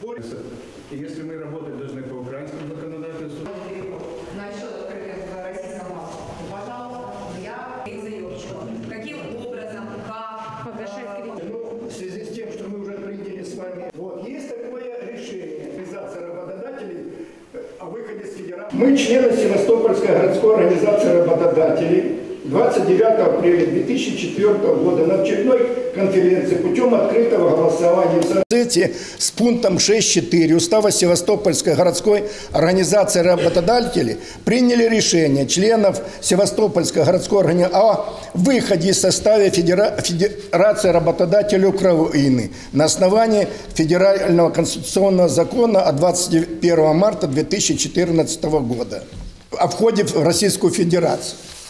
И если мы работать должны по украинскому законодательству. Насчет открытых в российском паспорте. Пожалуйста, я заявочку. Каким образом, как погашать кредит? В связи с тем, что мы уже приняли с вами, вот, есть такое решение организации работодателей о выходе с федерации. Мы члены Севастопольской городской организации работодателей 29 апреля 2004 года на очередной конференции путем открытого голосования в соответствии с пунктом 6.4 Устава Севастопольской городской организации работодателей приняли решение членов Севастопольской городской организации о выходе из состава Федерации работодателей Украины на основании Федерального конституционного закона от 21 марта 2014 года о входе в Российскую Федерацию.